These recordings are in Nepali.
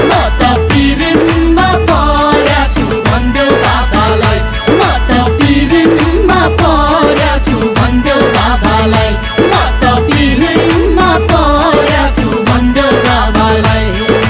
म त पिरिनमा परेछु भन्देऊ बाबालाई म त पिरिनमा परेछु भन्देऊ बाबालाई म त पिरिनमा परेछु भन्देऊ बाबालाई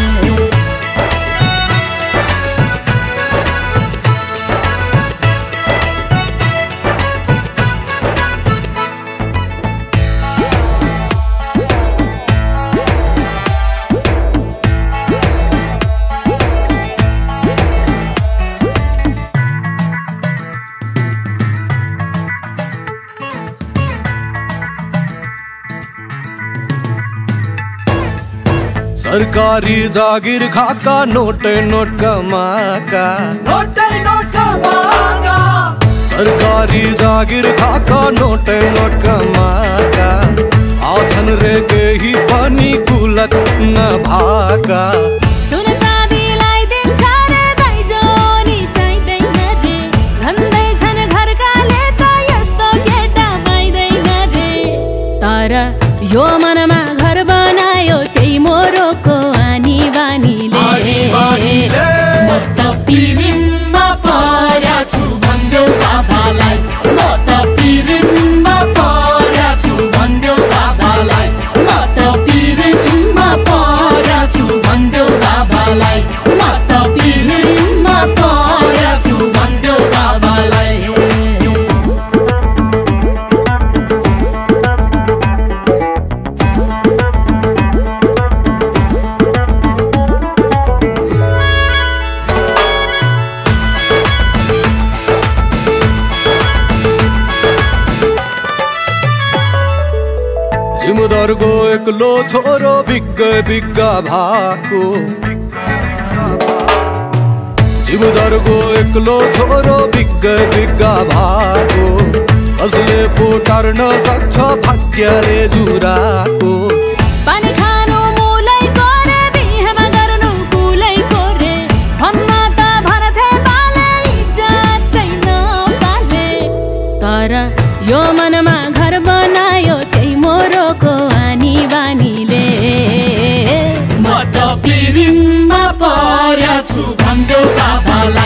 सरकारी जागिर खाका नोटे नोट कमाका नोटै नोट कमाका सरकारी जागिर खाका नोटे नोट कमाका आछन् रे केही पनि कुलत नभाका सुन चाँदीलाई दिन्छ रे दाइजो नि चाहिँदैन रे भन्दैछन् घरकाले त यस्तो केटा पाइँदैन रे तर यो मनमा घर बनायो त्यही मोरोको आनी बानीले म त पिरिनमा परेछु भन्देऊ बाबालाई म त पिरिनमा परेछु भन्देऊ बाबालाई म त पिरिनमा परेछु भन्देऊ बाबालाई म त पिरिनमा परेछु भन्देऊ बाबालाई जिमदारको एक्लो छोरो बिग्गा भएको जिमदारको एक्लो छोरो बिग्गा भएको कसले पो टार्न सक्छ भाग्यले जुराको पानी खानु मुलैको रे बिहेमा गर्नु कुलैको रे भन्न त भन्थे बाले इज्जत चाहिँ नपाले तर यो मनमा घर बनायो त्यही मोरोको आनी बानीले म त पिरिनमा परेछु भन्देऊ बाबालाई